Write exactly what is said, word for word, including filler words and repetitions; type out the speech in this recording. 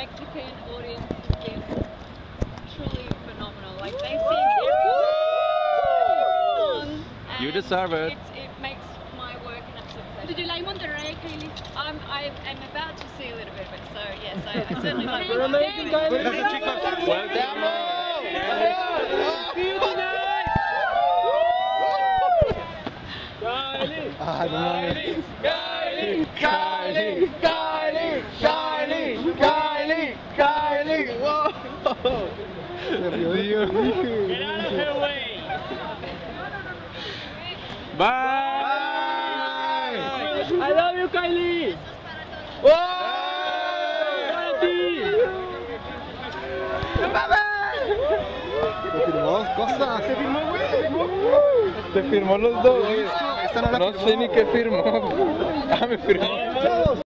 Mexican audience is truly phenomenal. Like they sing every song. You deserve it. It, it makes my work an absolute pleasure. Did you like Monterrey, Kylie? I'm, I am about to see a little bit of it, so yes, I, I certainly like it. We're amazing, Kylie. Well, ¡Te amo! Ah, no mames. Kylie, Kylie, Kylie, Kylie, Kylie, Kylie, wow. Se rió, Dios. Get out of her way. bye. I love you, Kylie. Para ti. Te firmó dos cosas. ¿Te firmó, güey? ¿Te firmó? Te firmó los dos. Esta no la No firmó. sé ni qué firmó. Ah, me firmó.